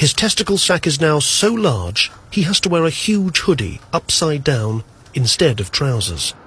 His testicle sac is now so large, he has to wear a huge hoodie upside down instead of trousers.